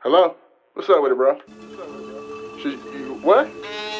Hello? What's up with it, bro? What?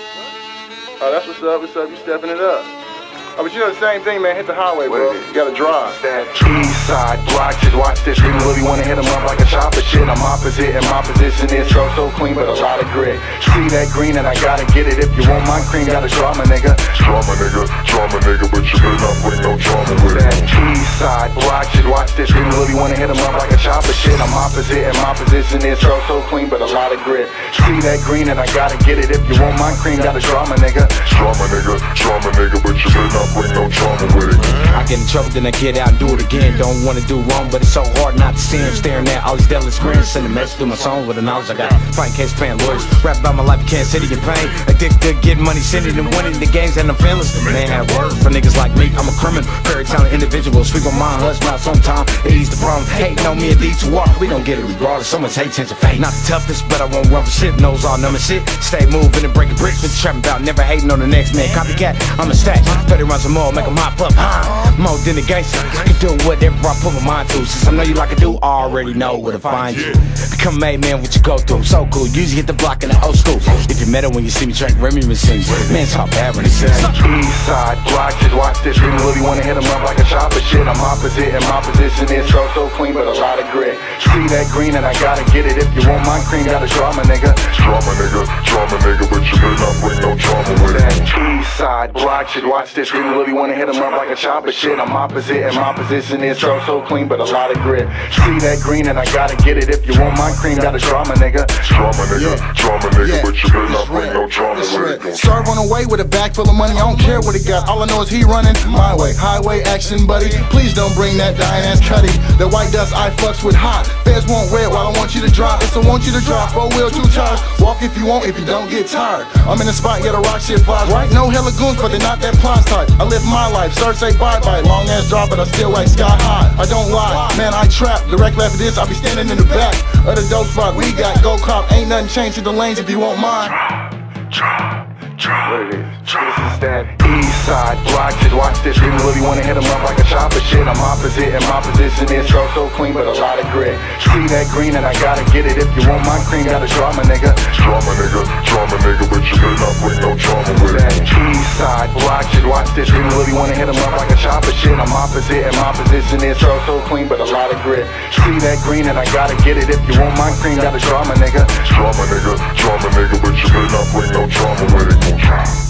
Oh, that's what's up. What's up? You stepping it up. Oh, but you know the same thing, man. Hit the highway, bro. You gotta drive. That east side block, just watch this. Really, really wanna hit 'em up like a chopper. Shit, I'm opposite, and my position is so clean, but a lot of grit. See that green, and I gotta get it. If you want my cream, gotta drama, nigga. Drama, nigga, but you better not bring no drama with it. That east side block, just watch this. Really, really wanna hit 'em up like a chopper. Shit, I'm opposite, and my position is so clean, but a lot of grit. See that green, and I gotta get it. If you want my cream, gotta drama, nigga. Drama, nigga, but you better not bring no drama with it. I get in trouble, then I get out and do it again. Don't wanna do wrong, but it's so hard not to see him staring at all these devilish grins. Send a message through my songs with the knowledge I got. Fighting case, paying lawyers. Rap about my life, Kansas City in pain. Addicted to getting money, sending and winning the games, and I'm fearless. Man, have words for niggas like me. I'm a criminal, very talented individual. Speak on my hush mouth sometime. Ease the problem. Hating on me at D2R, we don't get it regardless. Someone's hate tends to fade. Not the toughest, but I won't run for shit. Knows all number shit. Stay moving and breaking bricks. What you trapping about? Never hating on the next man. Copycat, I'm a stack. 30 rounds or more, make 'em hop up. More than a gangster, I can do whatever I put my mind to. Since I know you like I do, I already know where to find you. Become made man, what you go through, so cool. Usually hit the block in the old school. If you met her when you see me track Remy machines, man, talk bad when he says east side block, just watch this. Really, really wanna hit 'em up like a chopper. Shit, I'm opposite, and my position is so clean, but a lot of grit. See that green, and I gotta get it. If you want my cream, gotta drama, nigga. Drama, nigga, but you better not bring no drama with it. That east side block, just watch this. Really, really wanna hit 'em up like a chopper. Shit, I'm opposite, and my position is so clean, but a lot of grit. See that green, and I gotta get it. If you want my cream, gotta drama, nigga. Drama, nigga, but you better not bring no drama with it. Serve on the way with a bag full of money. I don't care what he got. All I know is he running my way. Highway action, buddy. Please don't bring that dying ass cutty. The white dust I fucks with hot. Feds want red while I want you to drop. It's I want you to drop. 4-wheel, 2 tires. Walk if you want, if you don't get tired. I'm in the spot, yeah, the rock shit flies. Right? No hella goons, but they're not that plus type. I live my life. Sir, say bye-bye. Long ass drop, but I still like sky high. I don't lie, man, I trap. Direct after this, I'll be standing in the back of the dope spot. We got go cop. Ain't nothing changed to the lanes if you want mine. What it is? This is that east side block, just watch this. Really, really wanna hit 'em up like a chopper. Shit, I'm opposite, and my position is so clean, but a lot of grit. See that green, and I gotta get it. If you want my cream, gotta drama, nigga. Drama, nigga, but you better not bring no drama with it. That east side block, just watch this. Really, really wanna hit 'em up like a chopper. Shit, I'm opposite, and my position is so clean, but a lot of grit. See that green, and I gotta get it. If you want my cream, gotta drama, nigga. Drama, nigga, but you better not bring no drama with it.